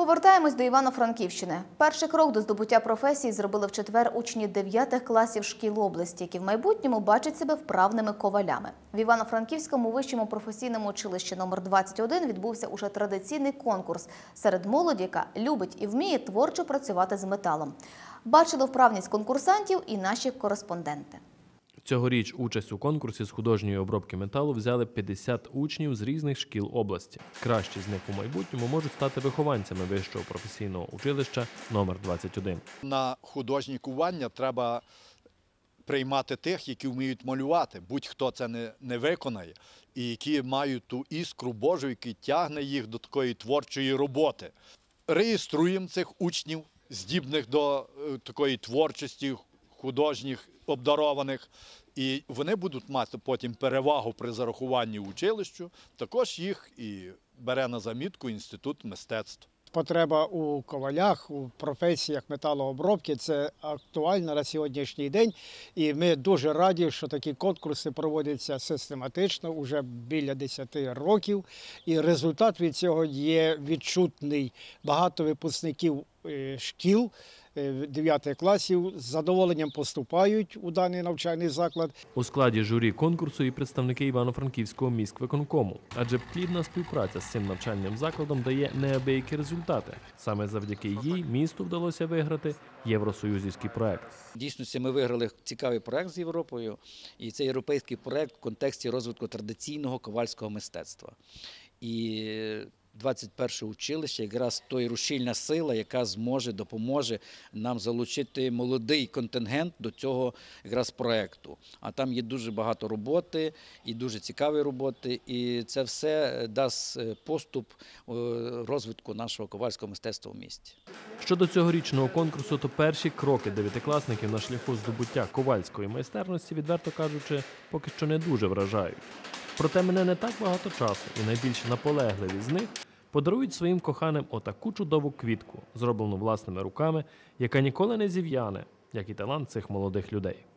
Повертаємось до Івано-Франківщини. Перший крок до здобуття професії зробили в четвер учні 9 класів шкіл області, які в майбутньому бачать себе вправними ковалями. В Івано-Франківському вищому професійному училищі номер 21 відбувся уже традиційний конкурс серед молоді, яка любить і вміє творчо працювати з металом. Бачили вправність конкурсантів і наші кореспонденти. Цьогоріч участь у конкурсі з художньої обробки металу взяли 50 учнів з різних шкіл області. Кращі з них у майбутньому можуть стати вихованцями вищого професійного училища номер 21. На художнє кування треба приймати тих, які вміють малювати. Будь-хто це не виконає. І які мають ту іскру Божу, яка тягне їх до такої творчої роботи. Реєструємо цих учнів, здібних до такої творчості, художніх, обдарованих, і вони будуть мати потім перевагу при зарахуванні училищу. Також їх і бере на замітку Інститут мистецтв. Потреба у ковалях, у професіях металообробки – це актуально на сьогоднішній день. І ми дуже раді, що такі конкурси проводяться систематично, вже біля 10 років. І результат від цього є відчутний. Багато випускників шкіл 9 класів з задоволенням поступають у даний навчальний заклад. У складі журі конкурсу і представники Івано-Франківського міськвиконкому. Адже плідна співпраця з цим навчальним закладом дає неабиякі результати. Саме завдяки їй місту вдалося виграти євросоюзівський проект. Дійсно, ми виграли цікавий проект з Європою. І це європейський проект в контексті розвитку традиційного ковальського мистецтва. І 21 училище якраз той рушійна сила, яка допоможе нам залучити молодий контингент до цього якраз проекту. А там є дуже багато роботи і дуже цікаві роботи, і це все дасть поступ розвитку нашого ковальського мистецтва в місті. Щодо цьогорічного конкурсу, то перші кроки дев'ятикласників на шляху здобуття ковальської майстерності, відверто кажучи, поки що не дуже вражають. Проте мене не так багато часу, і найбільш наполегливі з них подарують своїм коханим отаку чудову квітку, зроблену власними руками, яка ніколи не зів'яне, як і талант цих молодих людей.